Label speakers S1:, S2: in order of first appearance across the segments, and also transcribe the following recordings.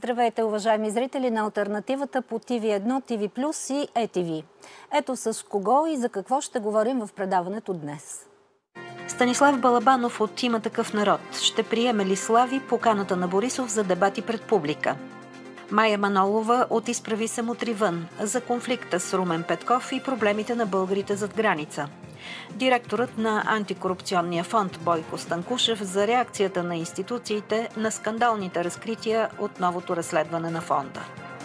S1: Здравейте, уважаеми зрители на Алтернативата по TV1, TV+, и ETV. Ето с кого и за какво ще говорим в предаването днес. Станислав Балабанов от „Има такъв народ“ ще приеме ли Слави поканата на Борисов за дебати пред публика? Мая Манолова от „Изправи се мутри вън“ за конфликта с Румен Петков и проблемите на българите зад граница. Директорът на антикорупционния фонд Бойко Станкушев за реакцията на институциите на скандалните разкрития от новото разследване на фонда.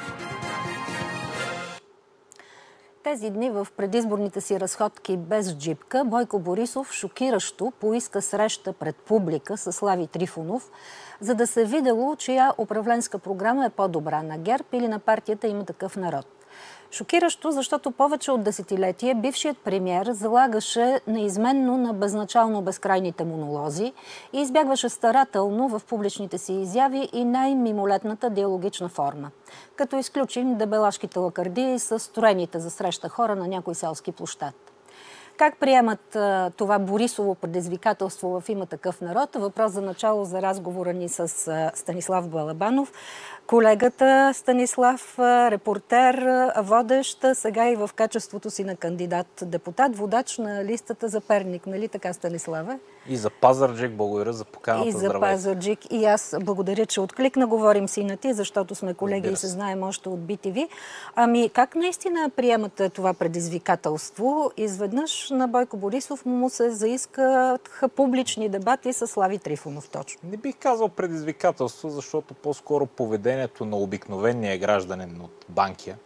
S1: Тези дни в предизборните си разходки без джипка Бойко Борисов шокиращо поиска среща пред публика с Слави Трифонов, за да се видело, чия управленска програма е по-добра, на ГЕРБ или на партията „Има такъв народ“. Шокиращо, защото повече от десетилетие бившият премиер залагаше неизменно на безначално безкрайните монолози и избягваше старателно в публичните си изяви и най-мимолетната диалогична форма, като изключим дебелашките лакардии с строените за среща хора на някой селски площад. Как приемат това Борисово предизвикателство в „Има такъв народ“? Въпрос за начало за разговора ни с Станислав Балабанов. Колегата Станислав, репортер, водещ, сега и в качеството си на кандидат-депутат, водач на листата за Перник. Нали така, Станиславе?
S2: И за Пазарджик, благодаря за поканата.
S1: И за Пазарджик. И аз благодаря, че откликна. Говорим си на ти, защото сме колеги и се знаем още от BTV. Ами, как наистина приемате това предизвикателство? Изведнъж на Бойко Борисов му се заискаха публични дебати с Слави Трифонов точно.
S2: Не бих казал предизвикателство, защото по-скоро поведението на обикновения гражданин от Банкя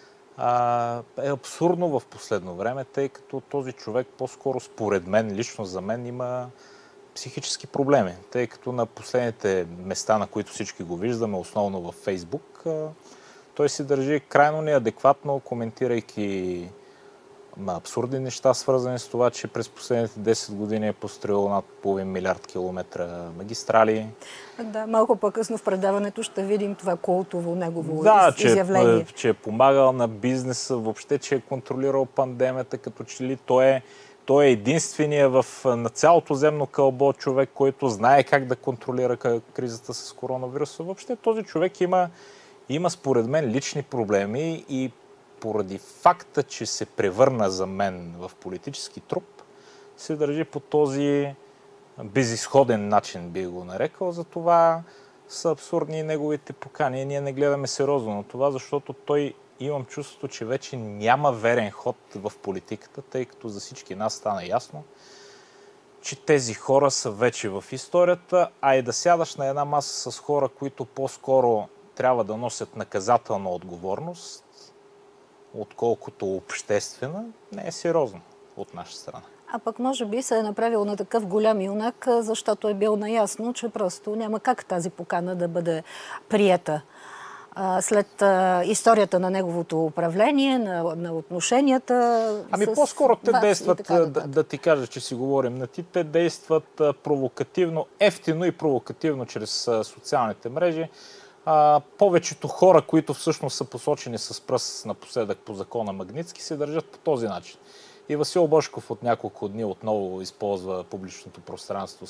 S2: е абсурдно в последно време, тъй като този човек по-скоро според мен, лично за мен, има психически проблеми, тъй като на последните места, на които всички го виждаме, основно във Фейсбук, той се държи крайно неадекватно, коментирайки абсурдни неща, свързани с това, че през последните 10 години е построил над половин милиард километра магистрали.
S1: Да, малко по-късно в предаването ще видим това култово негово изявление.
S2: Че е помагал на бизнеса, въобще, че е контролирал пандемията, като че ли той е единствения на цялото земно кълбо човек, който знае как да контролира кризата с коронавируса. Въобще този човек има според мен лични проблеми и поради факта, че се превърна за мен в политически труп, се държи по този безизходен начин, би го нарекал. Затова са абсурдни неговите покани. Ние не гледаме сериозно на това, защото той, имам чувството, че вече няма верен ход в политиката, тъй като за всички нас стана ясно, че тези хора са вече в историята, а и да сядаш на една маса с хора, които по-скоро трябва да носят наказателна отговорност, отколкото обществена, не е сериозно от наша страна.
S1: А пък може би се е направил на такъв голям юнак, защото е бил наясно, че просто няма как тази покана да бъде приета. След историята на неговото управление, на отношенията.
S2: Ами по-скоро те действат, да ти кажа, че си говорим на ти, те действат провокативно, ефтино и провокативно чрез социалните мрежи. Повечето хора, които всъщност са посочени с пръст напоследък по закона Магнитски, се държат по този начин. И Васил Божков от няколко дни отново използва публичното пространство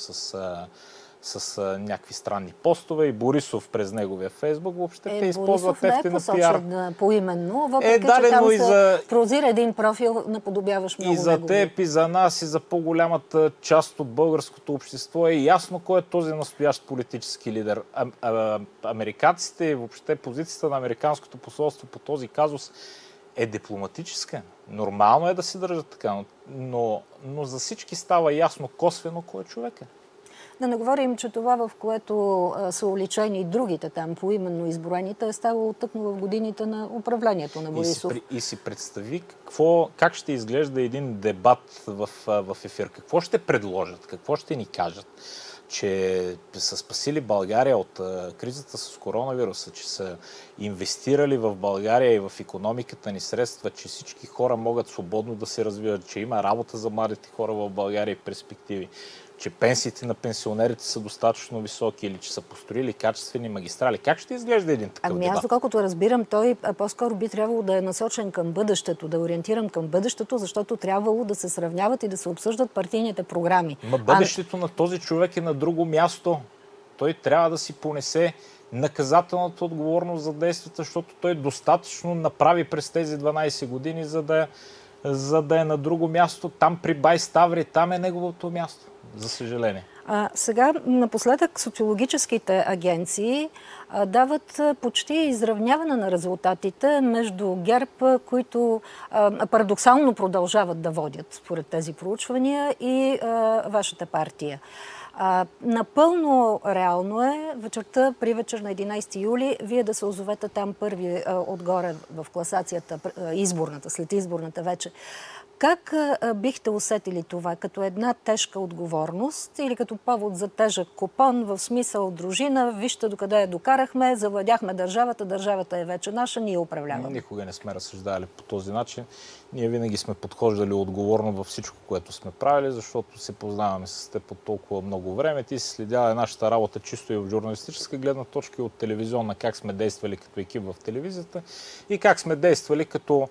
S2: с някакви странни постове, и Борисов през неговия Фейсбук. Въобще те използват ефтина пиар.
S1: Борисов не е поименно, въпреки че там се прозира един профил, наподобяваш много
S2: неговия. И за теб, и за нас, и за по-голямата част от българското общество е ясно кой е този настоящ политически лидер. Американците и въобще позицията на американското посолство по този казус е дипломатическа. Нормално е да се държат така, но за всички става ясно косвено кой е човека.
S1: Да не говорим, че това, в което са уличени и другите там, поименно изброените, е ставало тъкмо в годините на управлението на Борисов.
S2: И си представи как ще изглежда един дебат в ефир. Какво ще предложат, какво ще ни кажат. Че са спасили България от кризата с коронавируса, че са инвестирали в България и в икономиката ни средства, че всички хора могат свободно да се развиват, че има работа за младите хора в България и перспективи, че пенсиите на пенсионерите са достатъчно високи или че са построили качествени магистрали. Как ще изглежда един такъв дебат?
S1: Аз, доколкото разбирам, той по-скоро би трябвало да е насочен към бъдещето, да ориентирам към бъдещето, защото трябвало да се сравняват и да се обсъждат партийните програми.
S2: Бъдещето на този човек е на друго място. Той трябва да си понесе наказателната отговорност за действията, защото той достатъчно направи през тези 12 години, за да е на друго място. Там при Бай Ставри, там е неговото място, за съжаление.
S1: Сега, напоследък, социологическите агенции дават почти изравняване на резултатите между ГЕРБ, които парадоксално продължават да водят според тези проучвания, и вашата партия. Напълно реално е вечерта, при вечер на 11 юли, вие да се озовете там първи отгоре в класацията, изборната, след изборната вече. Как бихте усетили това? Като една тежка отговорност или като повод за тежък купон, в смисъл дружина, вижте докъде я докарахме, завладяхме държавата, държавата е вече наша, ние управляваме?
S2: Никога не сме разсъждали по този начин. Ние винаги сме подхождали отговорно във всичко, което сме правили, защото се познаваме с теб от толкова много време. Ти си следяла нашата работа чисто и от журналистическа гледна точка, и от телевизионна, как сме действали като екип в телевизията и как сме действали като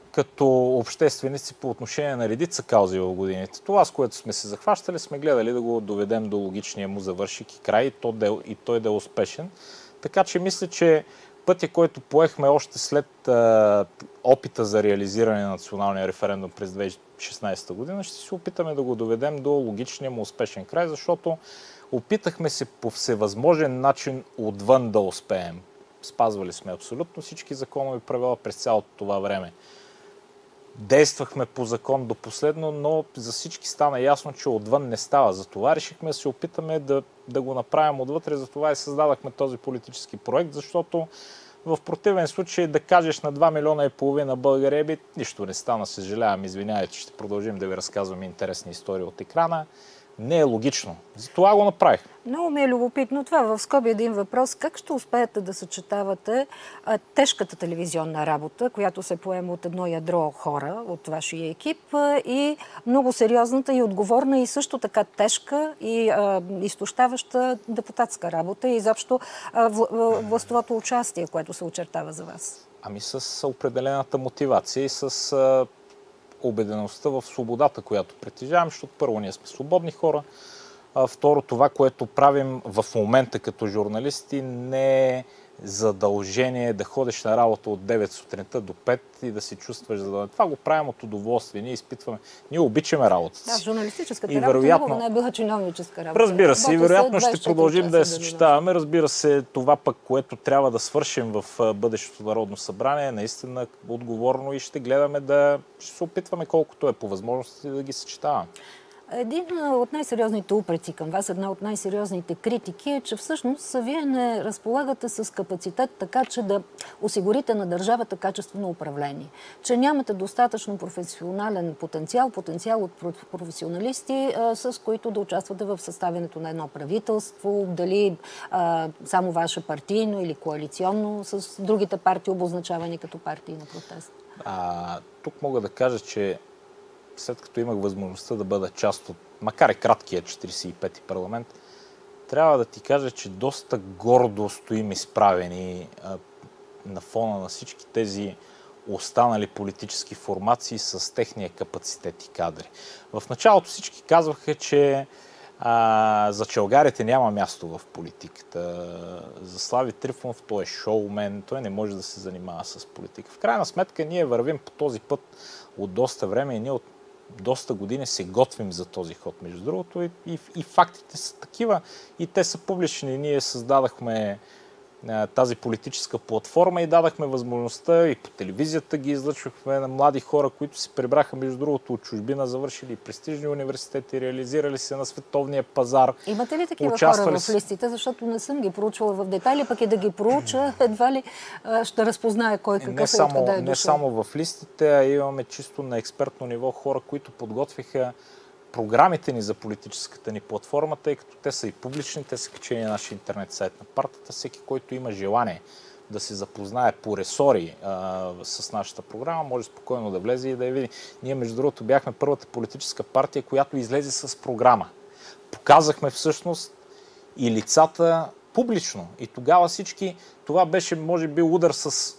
S2: общественици по отношение на редица каузи в годините. Това, с което сме се захващали, сме гледали да го доведем до логичния му завършик и край, и той да е успешен. Така че мисля, че пътя, който поехме още след опита за реализиране на националния референдум през 2016 година, ще се опитаме да го доведем до логичния му успешен край, защото опитахме се по всевъзможен начин отвън да успеем. Спазвали сме абсолютно всички законови правила през цялото това време. Действахме по закон до последно, но за всички стана ясно, че отвън не става. Затова решихме да се опитаме да го направим отвътре. Затова и създадахме този политически проект, защото в противен случай да кажеш на 2,5 милиона българи, нищо не стана, съжалявам, извинявайте, ще продължим да ви разказваме интересни истории от екрана. Не е логично. Затова го направих.
S1: Много ми е любопитно това. В скоби един въпрос. Как ще успеете да съчетавате тежката телевизионна работа, която се поема от едно ядро хора от вашия екип, и много сериозната и отговорна и също така тежка и изтощаваща депутатска работа и изобщо властовото участие, което се очертава за вас?
S2: Ами с определената мотивация и с убедеността в свободата, която притежавам, защото първо ние сме свободни хора, второ това, което правим в момента като журналисти, не е задължение да ходиш на работа от 9 сутринта до 5 и да се чувстваш задължен. Това го правим от удоволствие. Ние изпитваме, ние обичаме работата си.
S1: Да, журналистическата работа никога не е била чиновническа работа.
S2: Разбира се, и вероятно ще продължим да я съчетаваме. Разбира се, това пък, което трябва да свършим в бъдещото Народно събрание, е наистина отговорно и ще гледаме ще се опитваме колкото е по възможности да ги съчетаваме.
S1: Един от най-сериозните упреци към вас, една от най-сериозните критики е, че всъщност вие не разполагате с капацитет така, че да осигурите на държавата качествено управление. Че нямате достатъчно професионален потенциал от професионалисти, с които да участвате в съставянето на едно правителство, дали само ваше партийно или коалиционно с другите партии, обозначавани като партии на протест.
S2: Тук мога да кажа, че след като имах възможността да бъда част от, макар и краткия 45-ти парламент, трябва да ти кажа, че доста гордо стоим изправени на фона на всички тези останали политически формации с техния капацитет и кадри. В началото всички казваха, че за чалгарите няма място в политиката. За Слави Трифонов той е шоумен, той не може да се занимава с политика. В крайна сметка ние вървим по този път от доста време и ние от доста години се готвим за този ход. Между другото и фактите са такива и те са публични. Ние създадахме тази политическа платформа и дадахме възможността и по телевизията ги излъчвахме на млади хора, които се прибраха, между другото, от чужбина, завършили престижни университети, реализирали се на световния пазар.
S1: Имате ли такива хора в листите? Защото не съм ги проучвала в детайли, пък и да ги проуча, едва ли ще разпознае кой какъв е, откъде е дошъл.
S2: Не само в листите, а имаме чисто на експертно ниво хора, които подготвиха програмите ни за политическата ни платформа, тъй като те са и публични, те са качени на нашия интернет сайт на партията. Всеки, който има желание да се запознае по ресори с нашата програма, може спокойно да влезе и да я види. Ние, между другото, бяхме първата политическа партия, която излезе с програма. Показахме всъщност и лицата публично. И тогава всички, това беше, може би, удар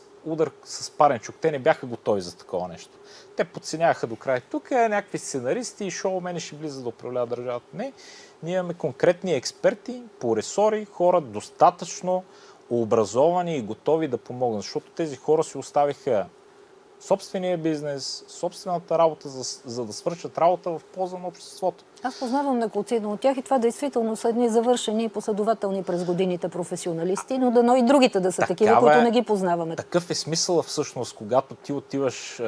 S2: с паренчук. Те не бяха готови за такова нещо. Те подценяваха до края. Тук е някакви сценаристи и шоумени ще влизат да управляват държавата. Не, ние имаме конкретни експерти по ресори, хора достатъчно образовани и готови да помогнат, защото тези хора си оставиха собствения бизнес, собствената работа, за да свършат работа в полза на обществото.
S1: Аз познавам неколцина от тях и това действително са едни завършени и последователни през годините професионалисти, но дано и другите да са такива, които не ги познаваме.
S2: Такъв е смисъл всъщност, когато ти отиваш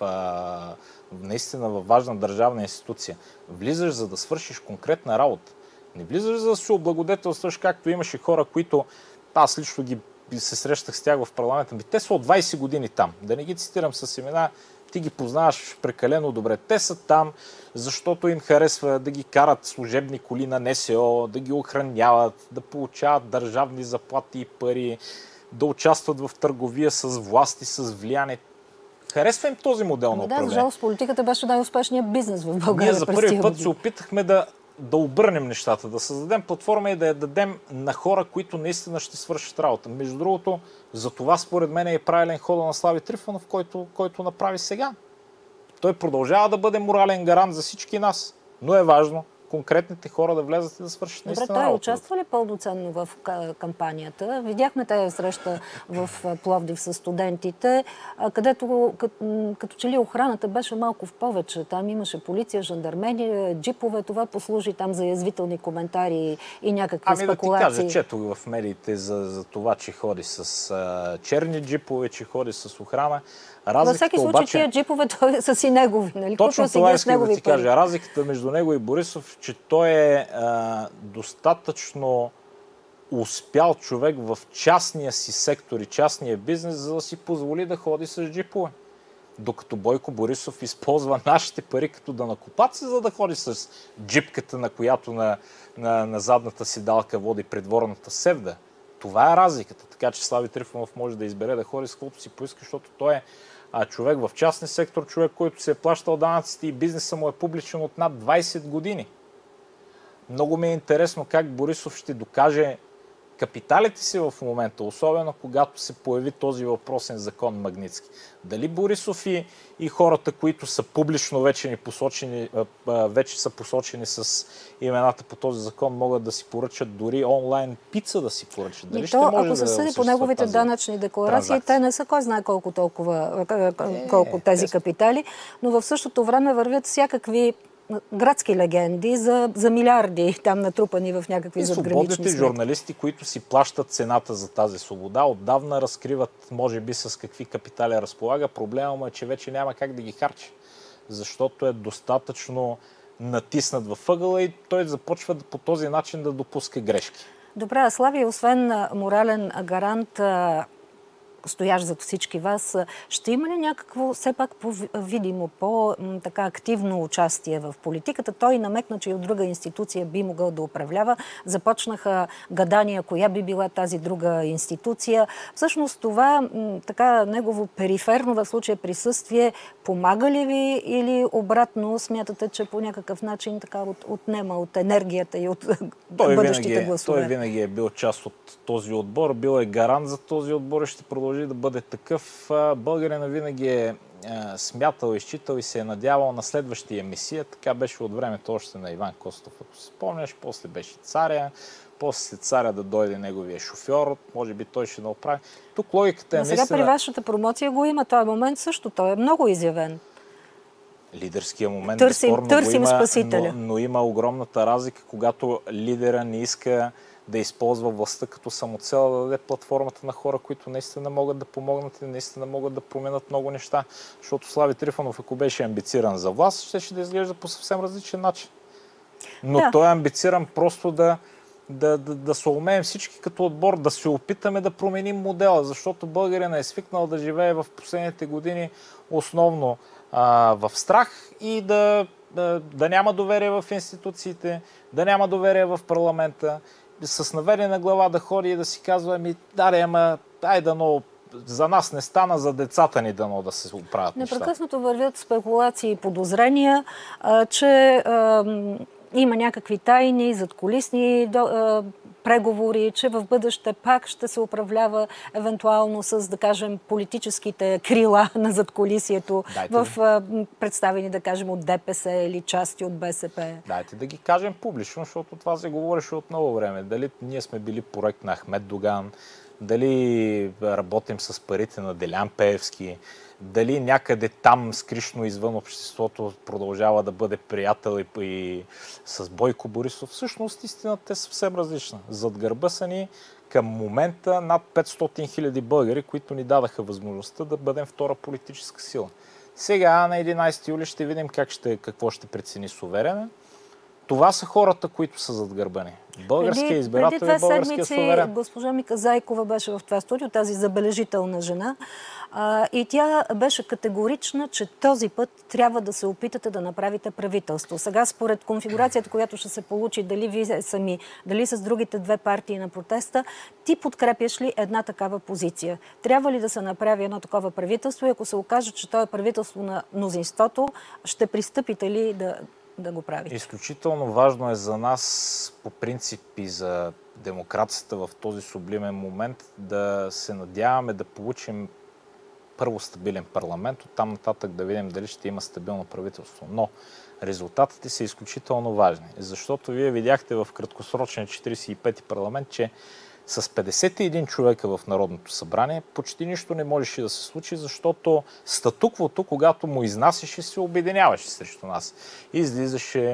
S2: наистина във важна държавна институция. Влизаш, за да свършиш конкретна работа. Не влизаш, за да се облагодетелстваш, както имаше хора, които аз лично се срещах с тях в парламента. Те са от 20 години там. Да не ги цитирам с имена, ти ги познаваш прекалено добре. Те са там, защото им харесва да ги карат служебни коли на НСО, да ги охраняват, да получават държавни заплати и пари, да участват в търговия с власти, с влияние. Харесва им този модел на управление.
S1: Да, за жалост политиката беше най-успешният бизнес в България.
S2: Ние за първи път се опитахме да обърнем нещата, да създадем платформа и да я дадем на хора, които наистина ще свършат работа. Между другото, за това според мен е правилен хода на Слави Трифонов, който направи сега. Той продължава да бъде морален гарант за всички нас, но е важно конкретните хора да влезат и да свършат наистина работа.
S1: Той участва ли пълноценно в кампанията? Видяхме тази среща в Пловдив с студентите, където като че ли охраната беше малко в повече. Там имаше полиция, жандармери, джипове. Това послужи там за язвителни коментари и някакви спекулации.
S2: Да ти кажа, четох в медиите за това, че ходи с черни джипове, че ходи с охрана.
S1: Във всеки случай тия джипове са си негови. Нали?
S2: Точно това искам да ти кажа. Разликата между него и Борисов, че той е достатъчно успял човек в частния си сектор и частния бизнес, за да си позволи да ходи с джипове. Докато Бойко Борисов използва нашите пари като данъкоплатци, за да ходи с джипката, на която на задната си далка води придворната севда. Това е разликата. Така че Слави Трифонов може да избере да ходи с каквото си поиска, защото той е човек в частния сектор, човек, който се е плащал данъците и бизнеса му е публичен от над 20 години. Много ми е интересно как Борисов ще докаже капиталите си в момента, особено когато се появи този въпросен закон Магнитски. Дали Борисов и хората, които са публично вече са посочени с имената по този закон, могат да си поръчат дори онлайн пица да си поръчат. Дали ще може
S1: ако се съди по неговите данъчни декларации, те не са кой знае колко тези капитали, но в същото време вървят всякакви градски легенди за милиарди там натрупани в някакви задгранични сметки.
S2: Свободните журналисти, които си плащат цената за тази свобода, отдавна разкриват, може би, с какви капитали разполага. Проблема му е, че вече няма как да ги харчи, защото е достатъчно натиснат във ъгъла и той започва по този начин да допуска грешки.
S1: Добре, Слави, освен морален гарант, стоящ зад всички вас, ще има ли някакво все пак по-видимо, по-така активно участие в политиката? Той намекна, че и от друга институция би могъл да управлява. Започнаха гадания, коя би била тази друга институция. Всъщност това така негово периферно в случая присъствие помага ли ви или обратно смятате, че по някакъв начин така отнема от енергията и от бъдещите гласове?
S2: Той винаги е бил част от този отбор, бил е гарант за този отбор и ще продължи да бъде такъв. Българина винаги е смятал, изчитал и се е надявал на следващия месия. Така беше от времето още на Иван Костов, ако се спомняш. После беше царя, после след царя да дойде неговия шофьор, може би той ще да оправи. Тук логиката е наистина...
S1: Сега при вашата промоция го има този момент също. Той е много изявен.
S2: Лидерския момент
S1: търсим спасителя.
S2: Но има огромната разлика, когато лидера не иска да използва властта като самоцел, да даде платформата на хора, които наистина могат да помогнат и наистина могат да променят много неща. Защото Слави Трифонов, ако беше амбициран за власт, ще да изглежда по съвсем различен начин. Но той е амбициран просто да се умеем всички като отбор, да се опитаме да променим модела, защото българин е свикнал да живее в последните години основно в страх и да няма доверие в институциите, да няма доверие в парламента, с наведена глава да ходи и да си казва, за нас не стана, за децата ни дано да се оправят нещата.
S1: Непрекъснато вървят спекулации и подозрения, че има някакви тайни, задкулисни преговори, че в бъдеще пак ще се управлява евентуално с, да кажем, политическите крила на задкулисието представени, да кажем, от ДПС или части от БСП.
S2: Дайте да ги кажем публично, защото това се говореше от много време. Дали ние сме били проект на Ахмед Доган, дали работим с парите на Делян Пеевски, дали някъде там скришно извън обществото продължава да бъде приятел и с Бойко Борисов, всъщност истината е съвсем различна. Зад гърба са ни към момента над 500 хиляди българи, които ни дадаха възможността да бъдем втора политическа сила. Сега на 11 юли ще видим какво ще прецени суверена. Това са хората, които са зад гърба ни. Българския избирател и българския суверен.
S1: Госпожа Мика Зайкова беше в това студио, тази забележителна жена. И тя беше категорична, че този път трябва да се опитате да направите правителство. Сега, според конфигурацията, която ще се получи, дали вие сами, дали с другите две партии на протеста, ти подкрепяш ли една такава позиция? Трябва ли да се направи едно такова правителство и ако се окаже, че то е правителство на мнозинството, ще пристъпите ли да го правите?
S2: Изключително важно е за нас, по принцип и за демокрацията в този сублимен момент, да се надяваме да получим първо стабилен парламент, оттам нататък да видим дали ще има стабилно правителство. Но резултатите са изключително важни, защото вие видяхте в краткосрочен 45-ти парламент, че с 51 човека в Народното събрание почти нищо не можеше да се случи, защото статуквото, когато му изнасяше, се обединяваше срещу нас. Излизаше,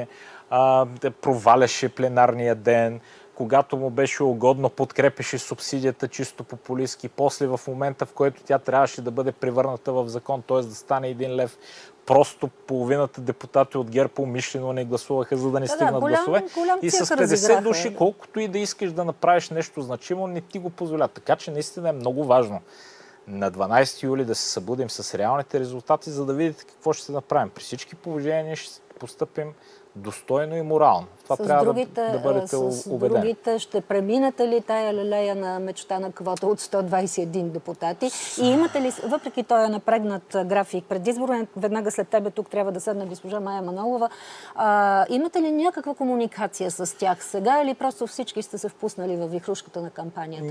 S2: проваляше пленарния ден, когато му беше угодно, подкрепеше субсидията чисто популистки. После в момента, в който тя трябваше да бъде превърната в закон, т.е. да стане 1 лев, просто половината депутати от ГЕРБ умишлено не гласуваха, за да не стигнат гласове. И с 50 души, колкото и да искаш да направиш нещо значимо, не ти го позволят. Така че наистина е много важно на 12 юли да се събудим с реалните резултати, за да видите какво ще се направим. При всички положения ще постъпим достойно и морално. Това трябва да бъдете убедени.
S1: С другите ще преминете ли тая лелея на мечта на квота от 121 депутати? И имате ли, въпреки този напрегнат график предизборен, веднага след тебе тук трябва да седне госпожа Мая Манолова, имате ли някаква комуникация с тях сега или просто всички сте се впуснали във вихрушката на кампанията?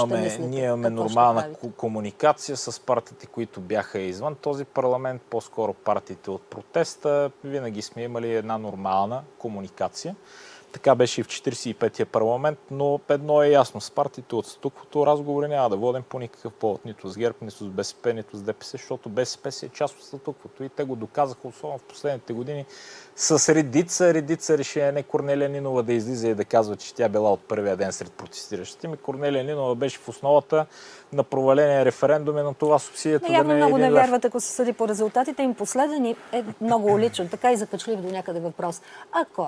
S2: Ние имаме нормална комуникация с партиите, които бяха извън този парламент, по-скоро партиите от протеста. Винаги сме имали една нормална комуникация. Така беше и в 45-я парламент, но едно е ясно. С партиите от статуквото разговори няма да водим по никакъв повод. Нито с ГЕРБ, нито с БСП, нито с ДПС, защото БСП си е част от статуквото и те го доказаха, особено в последните години, с редица решения. Не Корнелия Нинова да излиза и да казва, че тя била от първия ден сред протестиращите. Корнелия Нинова беше в основата на проваления референдум и на това субсидията да не е 1 лев.
S1: Много не вярвате, ако се съди по резултатите им. Последен е много личен, така и закачлив до някъде въпрос. Ако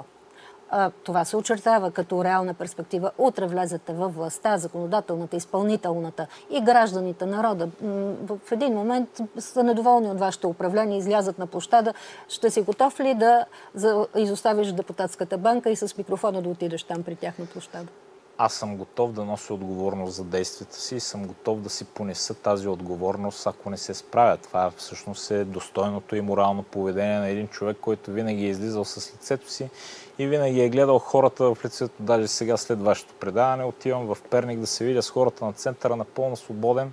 S1: това се очертава като реална перспектива, утре влезете във властта, законодателната, изпълнителната и гражданите, народа, в един момент са недоволни от вашето управление, излязат на площада, ще си готов ли да изоставиш депутатската банка и с микрофона да отидеш там при тях на площада?
S2: Аз съм готов да нося отговорност за действията си и съм готов да си понеса тази отговорност, ако не се справя. Това всъщност е достойното и морално поведение на един човек, който винаги е излизал с лицето си и винаги е гледал хората в лицето. Даже сега след вашето предаване отивам в Перник да се видя с хората на центъра напълно свободен,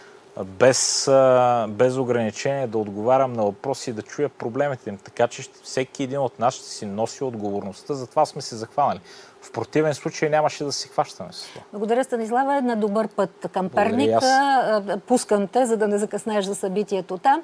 S2: без ограничение да отговарям на въпроси и да чуя проблемите им. Така че всеки един от нас ще си носи отговорността. Затова сме се захванали. В противен случай нямаше да се хващаме с това.
S1: Благодаря, Станислава. На добър път към Перник. Пускам те, за да не закъснееш за събитието там.